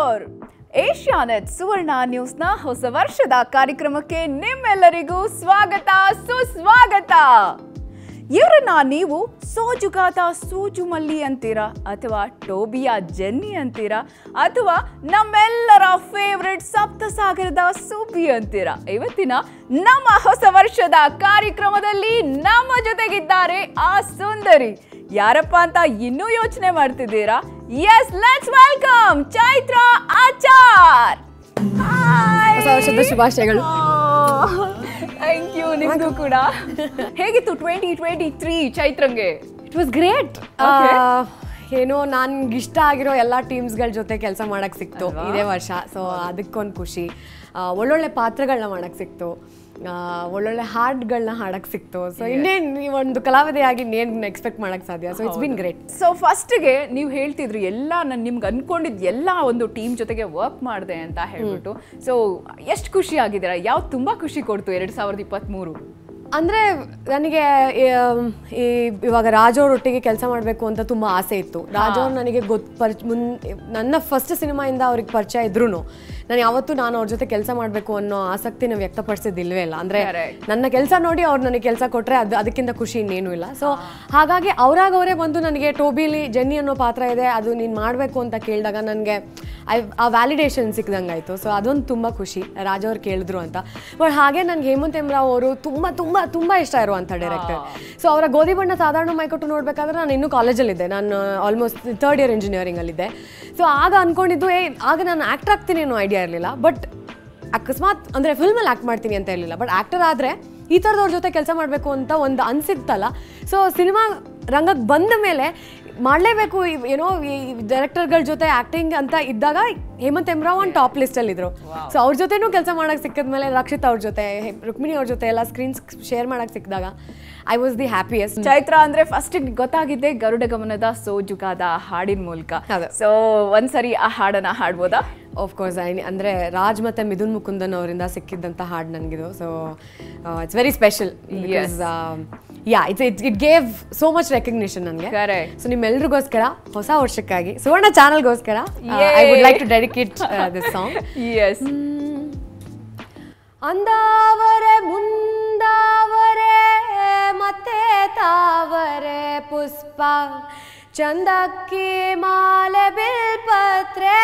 4 Asianet ಸುವರ್ಣ ನ್ಯೂಸ್ನ ಹೊಸ ವರ್ಷದ ಕಾರ್ಯಕ್ರಮಕ್ಕೆ ನಿಮ್ಮೆಲ್ಲರಿಗೂ ಸ್ವಾಗತ ಸುಸ್ವಾಗತ. ಇವರನ್ನ ನೀವು ಸೋಜುಗಾದ ಸೂಜುಮಲ್ಲಿ ಅಂತೀರಾ, ಅಥವಾ ಟೋಬಿಯ ಜೆನ್ನಿ ಅಂತೀರಾ, ಅಥವಾ ನಮ್ಮೆಲ್ಲರ ಫೇವ್ರೆಟ್ ಸಪ್ತಸಾಗರದ ಸೂಪಿ ಅಂತೀರಾ. ಇವತ್ತಿನ ನಮ್ಮ ಹೊಸ ವರ್ಷದ ಕಾರ್ಯಕ್ರಮದಲ್ಲಿ ನಮ್ಮ ಜೊತೆಗಿದ್ದಾರೆ ಆ ಸುಂದರಿ. ಯಾರಪ್ಪ ಅಂತ ಇನ್ನೂ ಯೋಚನೆ ಮಾಡ್ತಿದ್ದೀರಾ? Yes, let's welcome Chaitra Achar. ಹೊಸ ವರ್ಷದ ಶುಭಾಶಯಗಳು. Thank you. ನಿಮಗೂ ಕೂಡ. ಹೇಗಿತ್ತು 2023 ಚೈತ್ರಂಗೆ? It was great. ಏನೋ ನನ್ಗೆ ಇಷ್ಟ ಆಗಿರೋ ಎಲ್ಲ ಟೀಮ್ಸ್ಗಳ ಜೊತೆ ಕೆಲಸ ಮಾಡಕ್ ಸಿಕ್ತು ಇದೇ ವರ್ಷ. ಸೊ ಅದಕ್ಕೊಂದು ಖುಷಿ. ಒಳ್ಳೊಳ್ಳೆ ಪಾತ್ರಗಳನ್ನ ಮಾಡಕ್ ಸಿಕ್ತು, ಒಳ್ಳೊಳ್ಳೆ ಹಾಡ್ಗಳನ್ನ ಹಾಡಕ್ ಸಿಕ್ತು. ಸೊ ಇನ್ನೇನು ಒಂದು ಕಲಾವಿದೆಯಾಗಿ ಇನ್ನೇನು ಎಕ್ಸ್ಪೆಕ್ಟ್ ಮಾಡಕ್ ಸಾಧ್ಯ. So it's been great. So ಫಸ್ಟ್ಗೆ ನೀವು ಹೇಳ್ತಿದ್ರಿ ಎಲ್ಲ ನಾನು ನಿಮ್ಗೆ ಅನ್ಕೊಂಡಿದ್ದು ಎಲ್ಲ ಒಂದು ಟೀಮ್ ಜೊತೆಗೆ ವರ್ಕ್ ಮಾಡಿದೆ ಅಂತ ಹೇಳ್ಬಿಟ್ಟು. ಸೊ ಎಷ್ಟು ಖುಷಿ ಆಗಿದ್ದೀರಾ? ಯಾವ್ದು ತುಂಬಾ ಖುಷಿ ಕೊಡ್ತು 2023? ಅಂದರೆ ನನಗೆ ಇವಾಗ ರಾಜ್ ಅವರೊಟ್ಟಿಗೆ ಕೆಲಸ ಮಾಡಬೇಕು ಅಂತ ತುಂಬ ಆಸೆ ಇತ್ತು. ರಾಜ್ ಅವ್ರು ನನಗೆ ನನ್ನ ಫಸ್ಟ್ ಸಿನಿಮಾಯಿಂದ ಅವ್ರಿಗೆ ಪರಿಚಯ ಇದ್ರೂ ನಾನು ಯಾವತ್ತೂ ಅವ್ರ ಜೊತೆ ಕೆಲಸ ಮಾಡಬೇಕು ಅನ್ನೋ ಆಸಕ್ತಿನ ವ್ಯಕ್ತಪಡಿಸಿದಿಲ್ವೇ ಇಲ್ಲ. ಅಂದರೆ ನನ್ನ ಕೆಲಸ ನೋಡಿ ಅವ್ರು ನನಗೆ ಕೆಲಸ ಕೊಟ್ಟರೆ ಅದಕ್ಕಿಂತ ಖುಷಿ ಇನ್ನೇನು ಇಲ್ಲ. ಸೊ ಹಾಗಾಗಿ ಅವರೇ ಬಂದು ನನಗೆ ಟೋಬಿಲಿ ಜೆನ್ನಿ ಅನ್ನೋ ಪಾತ್ರ ಇದೆ, ಅದು ನೀನು ಮಾಡಬೇಕು ಅಂತ ಕೇಳಿದಾಗ ನನಗೆ ಆ ವ್ಯಾಲಿಡೇಷನ್ ಸಿಕ್ಕಿದಂಗೆ ಆಯಿತು. ಸೊ ಅದೊಂದು ತುಂಬ ಖುಷಿ, ರಾಜ್ ಅವ್ರು ಕೇಳಿದ್ರು ಅಂತ. ಬಟ್ ಹಾಗೆ ನನಗೆ ಹೇಮಂತ್ ಎಮ್ರಾವ್ ಅವರು ತುಂಬ ತುಂಬ ತುಂಬ ಇಷ್ಟ ಇರುವಂಥ ಡೈರೆಕ್ಟರ್. ಸೊ ಅವರ ಗೋಧಿ ಬಣ್ಣ ಸಾಧಾರಣ ಮೈಕೊಟ್ಟು ನೋಡಬೇಕಾದ್ರೆ ನಾನು ಇನ್ನೂ ಕಾಲೇಜಲ್ಲಿದ್ದೆ. ನಾನು ಆಲ್ಮೋಸ್ಟ್ 3rd ಇಯರ್ ಇಂಜಿನಿಯರಿಂಗಲ್ಲಿದ್ದೆ. ಸೊ ಆಗ ಅಂದ್ಕೊಂಡಿದ್ದು ಆಗ ನಾನು ಆ್ಯಕ್ಟರ್ ಆಗ್ತೀನಿ ಅನ್ನೋ ಐಡಿಯಾ ಇರಲಿಲ್ಲ. ಬಟ್ ಅಕಸ್ಮಾತ್ ಅಂದರೆ ಫಿಲ್ಮಲ್ಲಿ ಆ್ಯಕ್ಟ್ ಮಾಡ್ತೀನಿ ಅಂತ ಇರಲಿಲ್ಲ. ಬಟ್ ಆ್ಯಕ್ಟರ್ ಆದರೆ ಈ ಥರದವ್ರ ಜೊತೆ ಕೆಲಸ ಮಾಡಬೇಕು ಅಂತ ಒಂದು ಅನಿಸಿತ್ತಲ್ಲ. ಸೊ ಸಿನಿಮಾ ರಂಗಕ್ಕೆ ಬಂದ ಮೇಲೆ ಮಾಡಲೇಬೇಕು ಏನೋ ಈ ಡೈರೆಕ್ಟರ್ಗಳ ಜೊತೆ ಆ್ಯಕ್ಟಿಂಗ್ ಅಂತ ಇದ್ದಾಗ ಹೇಮಂತ್ ಎಮ್ರಾವ್ ಒಂದು ಟಾಪ್ ಲಿಸ್ಟಲ್ಲಿದ್ದರು. ಸೊ ಅವ್ರ ಜೊತೆನೂ ಕೆಲಸ ಮಾಡೋಕ್ಕೆ ಸಿಕ್ಕಿದ್ಮೇಲೆ ರಕ್ಷಿತ್ ಅವ್ರ ಜೊತೆ, ರುಕ್ಮಿಣಿ ಅವ್ರ ಜೊತೆ ಎಲ್ಲ ಸ್ಕ್ರೀನ್ಸ್ ಶೇರ್ ಮಾಡೋಕ್ಕೆ ಸಿಕ್ಕಿದಾಗ I was the happiest. Chaitra ಅಂದರೆ ಫಸ್ಟ್ ಗೊತ್ತಾಗಿದ್ದೆ ಗರುಡ ಗಮನದ ಸೋಜುಗಾದ ಹಾಡಿನ ಮೂಲಕ. ಸೊ ಒಂದ್ಸರಿ ಆ ಹಾಡನ್ನು ಹಾಡ್ಬೋದಾ? ಆಫ್ಕೋರ್ಸ್. ಅಂದರೆ ರಾಜ್ ಮತ್ತು ಮಿಥುನ್ ಮುಕುಂದನ್ ಅವರಿಂದ ಸಿಕ್ಕಿದ್ದಂಥ ಹಾಡು ನನಗಿದು. So it's very special. It gave so much recognition ನನಗೆ. ಸೊ ನಿಮ್ಮೆಲ್ರಿಗೋಸ್ಕರ ಹೊಸ ವರ್ಷಕ್ಕಾಗಿ ಸುವರ್ಣ ಚಾನಲ್ಗೋಸ್ಕರ I would like to dedicate this song. Yes. ಅಂದಾವರೆ ಮುಂದಾವರೆ ಮತ್ತೆ ತಾವರೆ ಪುಷ್ಪ ಚಂದಕ್ಕಿ ಮಾಲೆ ಬಿಲ್ಪತ್ರೆ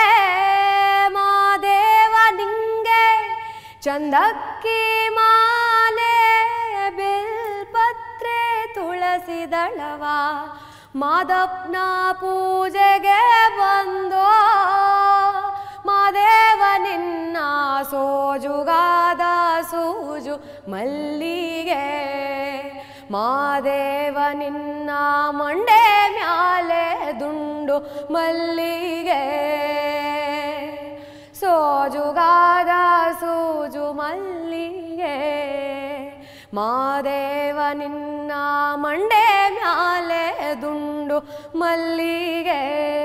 ಮಾದೇವ ನಿಂಗೆ ಚಂದಕ್ಕಿ ಮಾಲೆ ಬಿಲ್ಪತ್ರೆ ತುಳಸಿ ದಳವ ಮಾದಪ್ಪನ ಪೂಜೆಗೆ ಬಂದೋ ಮಾದೇವ ನಿನ್ನ ಸೋಜುಗಾದ ಸೂಜು ಮಲ್ಲಿಗೆ ಮಾದೇವ ನಿನ್ನ ಮಂಡೆ ಮ್ಯಾಲೆ ದುಂಡು ಮಲ್ಲಿಗೆ ಸೋಜುಗಾದ ಸೂಜು ಮಲ್ಲಿಗೆ ಮಾದೇವ ನಿನ್ನ ಮಂಡೆ ಮ್ಯಾಲೆ ದುಂಡು ಮಲ್ಲಿಗೆ.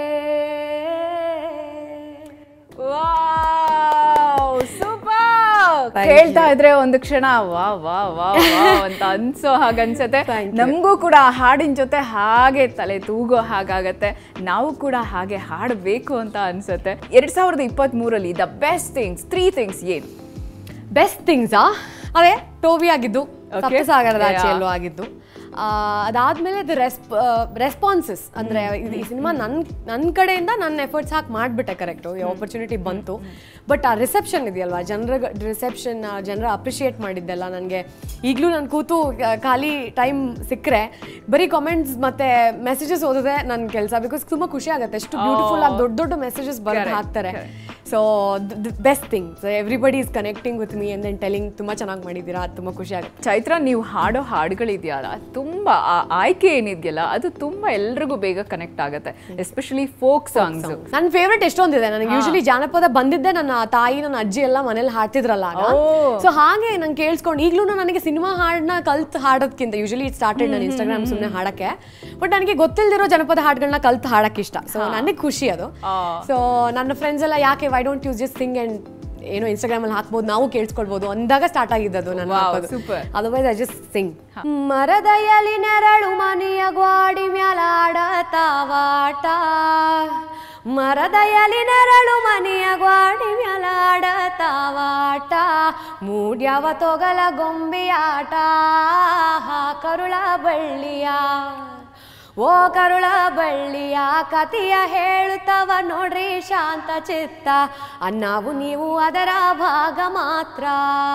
ಹೇಳ್ತಾ ಇದ್ರೆ ಒಂದು ಕ್ಷಣ ವಾ ವಾ ವಾ ಅಂತ ಅನ್ಸೋ ಹಾಗನ್ಸತ್ತೆ. ನಮಗೂ ಕೂಡ ಹಾಡಿನ ಜೊತೆ ಹಾಗೆ ತಲೆ ತೂಗೋ ಹಾಗಾಗತ್ತೆ. ನಾವು ಕೂಡ ಹಾಗೆ ಹಾಡಬೇಕು ಅಂತ ಅನ್ಸತ್ತೆ. 2023 ದ ಬೆಸ್ಟ್ ಥಿಂಗ್ಸ್ 3 ಥಿಂಗ್ಸ್ ಏನು? ಬೆಸ್ಟ್ ಥಿಂಗ್ಸಾ? ಅದೇ ಟೋಬಿ ಆಗಿದ್ದು, ಸಪ್ತಸಾಗರದ ಆಚೆಯಲ್ಲೂ ಆಗಿದ್ದು. ಅದಾದಮೇಲೆ ಇದು ರೆಸ್ಪಾನ್ಸಸ್. ಅಂದರೆ ಈ ಸಿನಿಮಾ ನನ್ನ ಕಡೆಯಿಂದ ನನ್ನ ಎಫರ್ಟ್ಸ್ ಹಾಕಿ ಮಾಡಿಬಿಟ್ಟೆ. ಕರೆಕ್ಟು, ಆಪರ್ಚುನಿಟಿ ಬಂತು. ಬಟ್ ಆ ರಿಸೆಪ್ಷನ್ ಇದೆಯಲ್ವಾ, ಜನರ ಅಪ್ರಿಷಿಯೇಟ್ ಮಾಡಿದ್ದೆಲ್ಲ ನನಗೆ ಈಗಲೂ ನಾನು ಕೂತು ಖಾಲಿ ಟೈಮ್ ಸಿಕ್ಕರೆ ಬರೀ ಕಾಮೆಂಟ್ಸ್ ಮತ್ತು ಮೆಸೇಜಸ್ ಓದಿದೆ ನನ್ನ ಕೆಲಸ. ಬಿಕಾಸ್ ತುಂಬ ಖುಷಿ ಆಗುತ್ತೆ, ಎಷ್ಟು ಬ್ಯೂಟಿಫುಲ್ ಆಗಿ ದೊಡ್ಡ ದೊಡ್ಡ ಮೆಸೇಜಸ್ ಬರೆದು ಹಾಕ್ತಾರೆ. So best thing, everybody is connecting with me and then telling ತುಂಬ ಚೆನ್ನಾಗಿ ಮಾಡಿದ್ದೀರಾ, ಅದು ತುಂಬ ಖುಷಿ ಆಗುತ್ತೆ. ಚೈತ್ರ, ನೀವು ಹಾಡೋ ಹಾಡುಗಳಿದೆಯಲ್ಲ, ತುಂಬ ಆಯ್ಕೆ ಏನಿದೆಯಲ್ಲ ಅದು ತುಂಬ ಎಲ್ರಿಗೂ ಬೇಗ ಕನೆಕ್ಟ್ ಆಗುತ್ತೆ, ಎಸ್ಪೆಷಲಿ ಫೋಕ್ ಸಾಂಗ್ಸ್. ನನ್ನ ಫೇವ್ರೇಟ್ ಎಷ್ಟೊಂದಿದೆ. ನನಗೆ ಯೂಶಲಿ ಜಾನಪದ ಬಂದಿದ್ದೆ ನನ್ನ ತಾಯಿ ನನ್ನ ಅಜ್ಜಿ ಎಲ್ಲ ಮನೇಲಿ ಹಾಡ್ತಿದ್ರಲ್ಲ ಆಗ. ಸೊ ಹಾಗೆ ನಂಗೆ ಕೇಳಿಸ್ಕೊಂಡು ಈಗಲೂ ನನಗೆ ಸಿನಿಮಾ ಹಾಡನ್ನ ಕಲ್ತು ಹಾಡೋದಕ್ಕಿಂತ ಯೂಶಲಿ ಇಟ್ ಸ್ಟಾರ್ಟೆಡ್ ನಾನು ಇನ್ಸ್ಟಾಗ್ರಾಮ್ ಸುಮ್ಮನೆ ಹಾಡಕ್ಕೆ. ಬಟ್ ನನಗೆ ಗೊತ್ತಿಲ್ದಿರೋ ಜನಪದ ಹಾಡುಗಳನ್ನ ಕಲ್ತು ಹಾಡಕ್ಕೆ ಇಷ್ಟ. ಸೊ ನನಗೆ ಖುಷಿ ಅದು. ಸೊ ನನ್ನ ಫ್ರೆಂಡ್ಸ್ ಎಲ್ಲ ಯಾಕೆ why don't you just sing and ಏನೋ ಇನ್ಸ್ಟಾಗ್ರಾಮ್ ಅಲ್ಲಿ ಹಾಕ್ಬೋದು, ನಾವು ಕೇಳಿಸ್ಕೊಳ್ಬೋದು ಅಂದಾಗ ಸ್ಟಾರ್ಟ್ ಆಗಿದ್ದದು ನಾನು ಹಾಕೋದು. Otherwise I just sing. ಮರದಯಲ್ಲಿ ನೆರಳು ಮನೆಯ ಗ್ವಾಡಿ ಮ್ಯಾಲಾಡತಾವಾಟ ಮರದಯಲಿ ನೆರಳು ಮನೆಯ ಗ್ವಾಡಿ ಮ್ಯಾಲಾಡತಾವಾಟ ಮೂಡ್ಯವ ತೊಗಲ ಗೊಂಬೆಯಾಟ ಕರುಳ ಬಳ್ಳಿಯ ಓ ಕರುಳ ಬಳ್ಳಿಯ ಕಥೆಯ ಹೇಳುತ್ತವ ನೋಡ್ರಿ ಶಾಂತ ಚಿತ್ತ ನಾವು ನೀವು ಅದರ ಭಾಗ ಮಾತ್ರ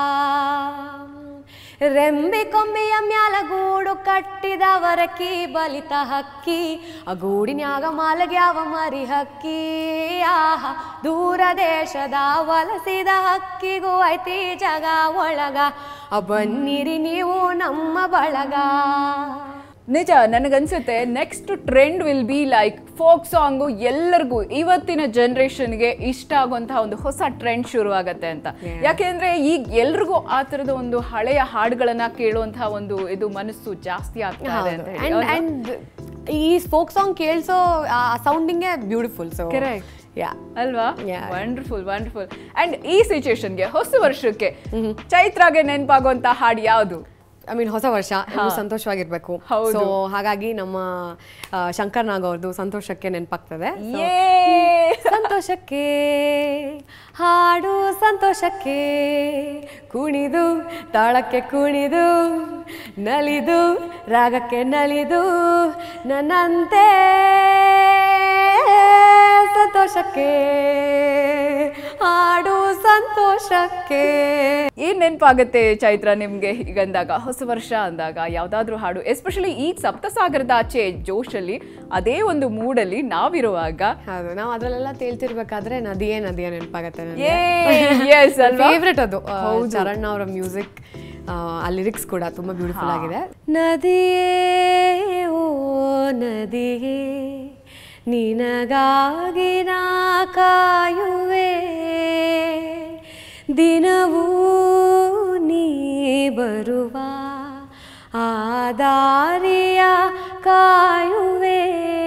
ರೆಂಬಿ ಕೊಂಬೆಯ ಮ್ಯಾಲ ಗೂಡು ಕಟ್ಟಿದವರಕಿ ಬಲಿತ ಹಕ್ಕಿ ಆ ಗೂಡಿನ್ಯಾಗ ಮಾಲಗ್ಯಾವ ಮರಿ ಹಕ್ಕಿ ಆಹ ದೂರ ದೇಶದ ವಲಸಿದ ಹಕ್ಕಿಗೂ ಐತಿ ಜಗ ಒಳಗ ಬನ್ನಿರಿ ನೀವು ನಮ್ಮ ಬಳಗ. ನಿಜ, ನನಗನ್ಸುತ್ತೆ next trend will be like folk song ಎಲ್ಲರಿಗೂ ಇವತ್ತಿನ ಜನರೇಷನ್ಗೆ ಇಷ್ಟ ಆಗುವಂತಹ ಒಂದು ಹೊಸ ಟ್ರೆಂಡ್ ಶುರು ಆಗತ್ತೆ ಅಂತ. ಯಾಕೆಂದ್ರೆ ಈಗ ಎಲ್ರಿಗೂ ಆ ಥರದ ಒಂದು ಹಳೆಯ ಹಾಡುಗಳನ್ನ ಕೇಳುವಂತಹ ಒಂದು ಇದು ಮನಸ್ಸು ಜಾಸ್ತಿ ಆಗ್ತಾ ಇದೆ ಅಂತ ಹೇಳಿ. ಈ ಫೋಕ್ ಸಾಂಗ್ ಕೇಳಿಸೋ ಸೌಂಡಿಂಗೇ ಬ್ಯೂಟಿಫುಲ್. ಸೊ ಕರೆಕ್ಟ್ ಅಲ್ವಾ? Wonderful wonderful. ಅಂಡ್ ಈ ಸಿಚುಯೇಷನ್ಗೆ ಹೊಸ ವರ್ಷಕ್ಕೆ ಚೈತ್ರಾಗೆ ನೆನಪಾಗುವಂತ ಹಾಡು ಯಾವುದು? ಐ ಮೀನ್ ಹೊಸ ವರ್ಷ ಸಂತೋಷವಾಗಿರ್ಬೇಕು. ಸೊ ಹಾಗಾಗಿ ನಮ್ಮ ಶಂಕರ್ ನಾಗ್ ಅವ್ರದ್ದು ಸಂತೋಷಕ್ಕೆ ನೆನಪಾಗ್ತದೆ. ಸಂತೋಷಕ್ಕೆ ಹಾಡು ಸಂತೋಷಕ್ಕೆ ಕುಣಿದು ತಾಳಕ್ಕೆ ಕುಣಿದು ನಲಿದು ರಾಗಕ್ಕೆ ನಲಿದು ನನ್ನಂತೆ ಸಂತೋಷಕ್ಕೆ ಹಾಡು ಸಂತೋಷಕ್ಕೆ. ಏನ್ ನೆನಪಾಗತ್ತೆ ಚೈತ್ರ ನಿಮ್ಗೆ ಈಗಂದಾಗ, ಹೊಸ ವರ್ಷ ಅಂದಾಗ ಯಾವ್ದಾದ್ರು ಹಾಡು? ಎಸ್ಪೆಷಲಿ ಈ ಸಪ್ತಸಾಗರದ ಆಚೆ ಜೋಶಲ್ಲಿ ಅದೇ ಒಂದು ಮೂಡಲ್ಲಿ ನಾವಿರುವಾಗ ಹೌದು, ನಾವು ಅದ್ರಲ್ಲೆಲ್ಲ ತೇಲ್ತಿರ್ಬೇಕಾದ್ರೆ ನದಿಯೇ ನದಿಯೇ ನೆನಪಾಗತ್ತೆ. ಫೇವ್ರೆಟ್ ಅದು. ಚರಣ್ ಅವರ ಮ್ಯೂಸಿಕ್, ಆ ಲಿರಿಕ್ಸ್ ಕೂಡ ತುಂಬಾ ಬ್ಯೂಟಿಫುಲ್ ಆಗಿದೆ. ನದಿಯೇ ಓ ನದಿಯೇ ನಿನಗಾಗಿ ನಾ ಕಾಯುವೆ ದಿನವೂ ನೀ ಬರುವ ಆ ದಾರಿಯ ಕಾಯುವೆ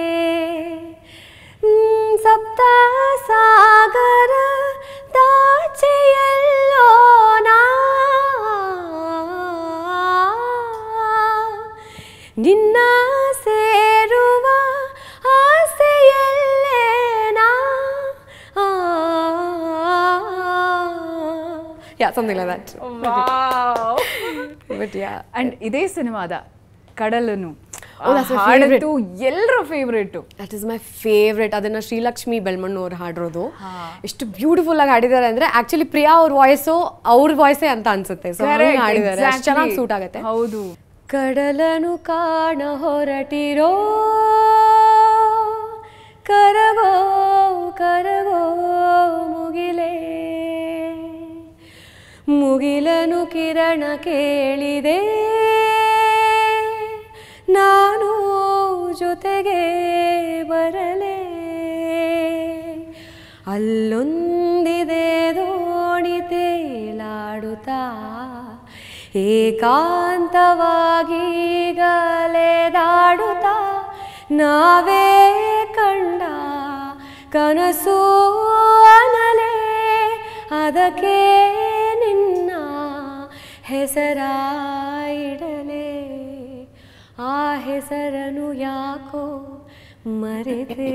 ಸಪ್ತ ಸಾಗರ ದಾಚೆಯಲ್ಲೋ ನಾ ನಿನ್ನ ಸೇರುವ ಆಸೆಯಲ್ಲೇ ನಾ. something like that. Wow. But yeah. And ಇದೇ ಸಿನಿಮಾದ ಕಡಲನು ಹಾಡಂತೂ ಎಲ್ಲರ favourite. That is my favourite. ಅದನ್ನ ಶ್ರೀಲಕ್ಷ್ಮಿ ಬೆಳ್ಮಣ್ಣು ಅವ್ರು ಹಾಡಿರೋದು. ಎಷ್ಟು ಬ್ಯೂಟಿಫುಲ್ ಆಗಿ ಹಾಡಿದ್ದಾರೆ ಅಂದ್ರೆ ಆಕ್ಚುಲಿ ಪ್ರಿಯಾ ಅವ್ರ ವಾಯ್ಸು ಅವ್ರ ವಾಯ್ಸೇ ಅಂತ ಅನ್ಸುತ್ತೆ. ಸೊ ಹಾಡಿದ್ದಾರೆ, ಅಷ್ಟು ಚೆನ್ನಾಗಿ ಸೂಟ್ ಆಗುತ್ತೆ. ಹೌದು. ಕಡಲನು ಕಾಣ ಹೊರಟಿರೋ ಕರಗೋ ಕರಗೋ ಮುಗಿಲೇ ಮುಗಿಲನು ಕಿರಣ ಕೇಳಿದೆ ನಾನು ಜೊತೆಗೆ ಬರಲೇ ಅಲ್ಲೊಂದಿದೆ ದೋಣಿ ತೇಲಾಡುತ್ತಾ ಏಕಾಂತವಾಗಿ ಗಲೆದಾಡುತ್ತಾ ನಾವೇ ಕಂಡ ಕನಸು ಅನಲೆ ಅದಕ್ಕೆ ನಿನ್ನ ಹೆಸರಾಯಿಡಲೆ ಆ ಹೆಸರನು ಯಾಕೋ ಮರೆತೆ.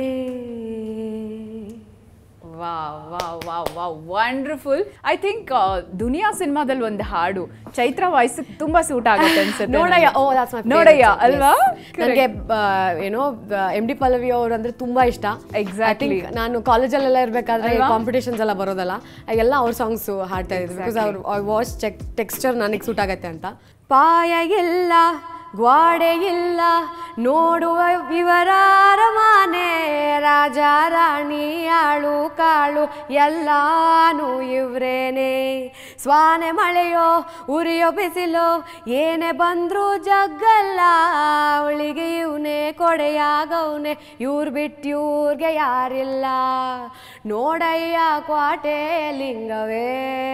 ವಂಡರ್ಫುಲ್. ಐ ಥಿಂಕ್ ದುನಿಯಾ ಸಿನಿಮಾದಲ್ಲಿ ಒಂದು ಹಾಡು ಚೈತ್ರ ವಾಯ್ಸ್ ತುಂಬಾ ಸೂಟ್ ಆಗುತ್ತೆ ಅನ್ಸುತ್ತೆ. ನೋಡಯ್ಯ, ನೋಡಯ್ಯ ಅಲ್ವಾ? ನನಗೆ ಏನೋ ಎಂ ಡಿ ಪಲ್ಲವಿ ಅವ್ರು ಅಂದ್ರೆ ತುಂಬಾ ಇಷ್ಟ. ಎಕ್ಸಾಕ್ಟ್ಲಿ. ನಾನು ಕಾಲೇಜಲ್ಲೆಲ್ಲ ಇರ್ಬೇಕಾದ್ರೆ ಕಾಂಪಿಟೇಷನ್ಸ್ ಎಲ್ಲ ಬರೋದಲ್ಲ, ಎಲ್ಲ ಅವ್ರ ಸಾಂಗ್ಸ್ ಹಾಡ್ತಾ ಇದ್ರು. ಬಿಕಾಸ್ ಅವ್ರ ವಾಯ್ಸ್ ಟೆಕ್ಸ್ಚರ್ ನನಗೆ ಸೂಟ್ ಆಗತ್ತೆ ಅಂತ. ಪಾಯ ಇಲ್ಲ ಗ್ವಾಡೆ ಇಲ್ಲ ನೋಡುವ ವಿವರಾರ ಮಾನೆ ರಾಜ ರಾಣಿ ಆಳು ಕಾಳು ಎಲ್ಲಾನು ಇವ್ರೇನೆ ಸ್ವಾನೆ ಮಳೆಯೋ ಉರಿಯೋ ಬಿಸಿಲೋ ಏನೇ ಬಂದ್ರು ಜಗ್ಗಲ್ಲ ಅವಳಿಗೆ ಇವನೇ ಕೊಡೆಯಾಗವ್ನೆ ಇವ್ರು ಬಿಟ್ಟು ಇವ್ರಿಗೆ ಯಾರಿಲ್ಲ ನೋಡಯ್ಯ ಕ್ವಾಟೆ ಲಿಂಗವೇ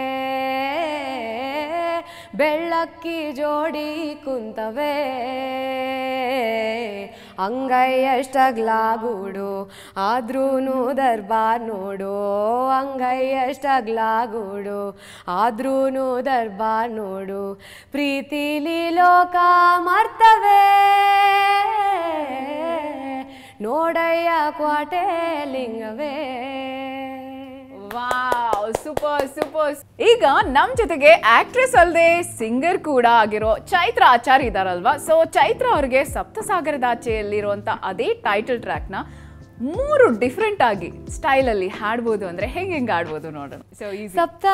ಬೆಳ್ಳಕ್ಕಿ ಜೋಡಿ ಕುಂತವೆ ಅಂಗೈಯಷ್ಟಗ್ಲಾಗೂಡು ಆದ್ರೂನು ದರ್ಬಾರ್ ನೋಡು ಅಂಗೈಯಷ್ಟಗ್ಲಾಗೂಡು ಆದ್ರೂನು ದರ್ಬಾರ್ ನೋಡು ಪ್ರೀತಿಲಿ ಲೋಕ ಮರ್ತವೆ ನೋಡಯ್ಯ ಕ್ವಾಟೆ ಲಿಂಗವೇ. Wow, super super. ಈಗ ನಮ್ ಜೊತೆಗೆ ಆಕ್ಟ್ರೆಸ್ ಅಲ್ಲದೆ ಸಿಂಗರ್ ಕೂಡ ಆಗಿರೋ ಚೈತ್ರ ಆಚಾರ್ ಇದಾರಲ್ವಾ. ಸೊ ಚೈತ್ರ ಅವ್ರಿಗೆ ಸಪ್ತಸಾಗರದಾಚೆಯಲ್ಲಿರುವಂತ ಅದೇ ಟೈಟಲ್ ಟ್ರ್ಯಾಕ್ ನ 3 ಡಿಫ್ರೆಂಟ್ ಆಗಿ ಸ್ಟೈಲ್ ಅಲ್ಲಿ ಹಾಡ್ಬೋದು ಅಂದ್ರೆ ಹೆಂಗ್ ಆಡ್ಬೋದು ನೋಡೋಣ. ಸೊ ಸಪ್ತ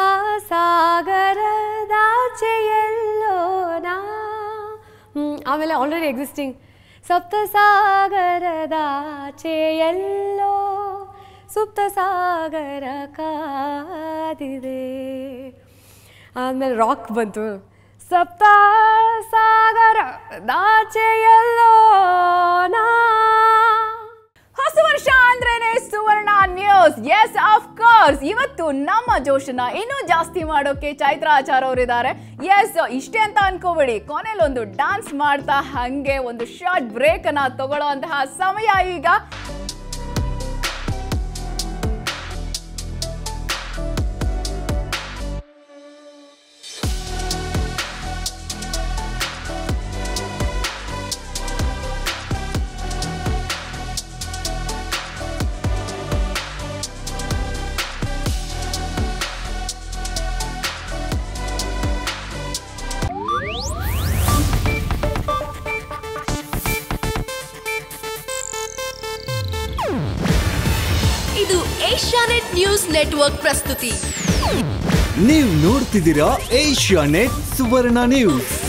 ಸಾಗರದಾಚೆಯಲ್ಲೋ ನಾ, ಆಮೇಲೆ ಆಲ್ರೆಡಿ ಎಕ್ಸಿಸ್ಟಿಂಗ್ ಸಪ್ತ ಸಾಗರದಾಚೆಯಲ್ಲೋ ಸುಪ್ತ ಸಾಗರ ಕಾದಿದೆ. ಆಮೇಲೆ ರಾಕ್ ಬಂತು, ಸಪ್ತ ಸಾಗರದಾಚೆಯಲ್ಲೋ ನಾ. ಹೊಸ ವರ್ಷ ಅಂದ್ರೇನೆ Suvarna news. Yes of course, ಇವತ್ತು ನಮ್ಮ ಜೋಶನ್ನ ಇನ್ನೂ ಜಾಸ್ತಿ ಮಾಡೋಕೆ ಚೈತ್ರ ಆಚಾರ್ ಅವರಿದ್ದಾರೆ. ಎಸ್, ಇಷ್ಟೇ ಅಂತ ಅನ್ಕೋಬೇಡಿ, ಕೊನೆಯಲ್ಲಿ ಒಂದು ಡ್ಯಾನ್ಸ್ ಮಾಡ್ತಾ ಹಂಗೆ ಒಂದು ಶಾರ್ಟ್ ಬ್ರೇಕ್ ಅನ್ನ ತಗೊಳ್ಳೋಂತಹ ಸಮಯ ಈಗ. ಇದು ಏಷ್ಯಾನೆಟ್ ನ್ಯೂಸ್ ನೆಟ್ವರ್ಕ್ ಪ್ರಸ್ತುತಿ. ನೀವು ನೋಡ್ತಿದ್ದೀರಾ ಏಷ್ಯಾನೆಟ್ ಸುವರ್ಣ ನ್ಯೂಸ್.